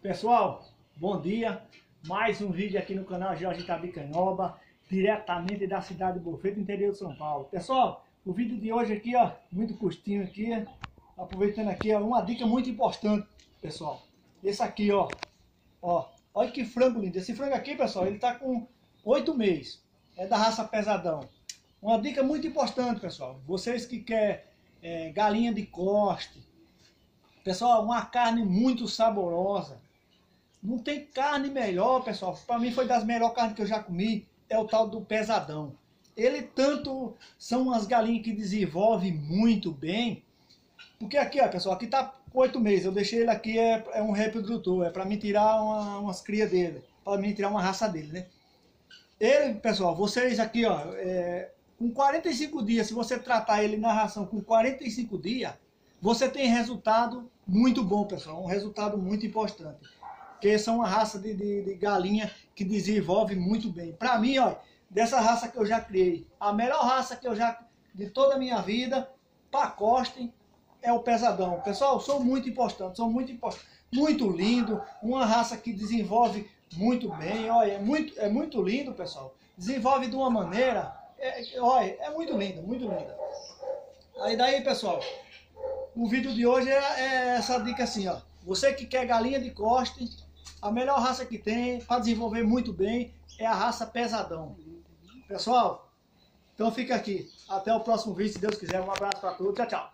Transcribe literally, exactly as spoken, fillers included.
Pessoal, bom dia, mais um vídeo aqui no canal Jorge Itabicanhoba, diretamente da cidade de Boa Feita, interior de São Paulo. Pessoal, o vídeo de hoje aqui, ó, muito curtinho aqui, aproveitando aqui, ó, uma dica muito importante, pessoal. Esse aqui, ó, ó, olha que frango lindo. Esse frango aqui, pessoal, ele tá com oito meses, é da raça pesadão. Uma dica muito importante, pessoal, vocês que querem é, galinha de corte, pessoal, uma carne muito saborosa. Não tem carne melhor, pessoal. Para mim foi das melhores carnes que eu já comi. É o tal do pesadão. Ele tanto são umas galinhas que desenvolvem muito bem. Porque aqui, ó, pessoal, aqui tá com oito meses. Eu deixei ele aqui, é, é um reprodutor. É para mim tirar uma, umas crias dele. Para mim tirar uma raça dele, né? Ele, pessoal, vocês aqui, ó, é, com quarenta e cinco dias, se você tratar ele na ração com quarenta e cinco dias, você tem resultado muito bom, pessoal. Um resultado muito importante. Porque são uma raça de, de, de galinha que desenvolve muito bem. Para mim, ó, dessa raça que eu já criei, a melhor raça que eu já, de toda a minha vida, para coste, é o pesadão. Pessoal, sou muito importante, sou muito importante, muito lindo, uma raça que desenvolve muito bem, olha, é muito, é muito lindo, pessoal. Desenvolve de uma maneira, é, olha, é muito linda, muito linda. Aí daí, pessoal, o vídeo de hoje é, é essa dica assim, ó. Você que quer galinha de corte, a melhor raça que tem para desenvolver muito bem é a raça pesadão. Pessoal, então fica aqui. Até o próximo vídeo, se Deus quiser. Um abraço para todos. Tchau, tchau.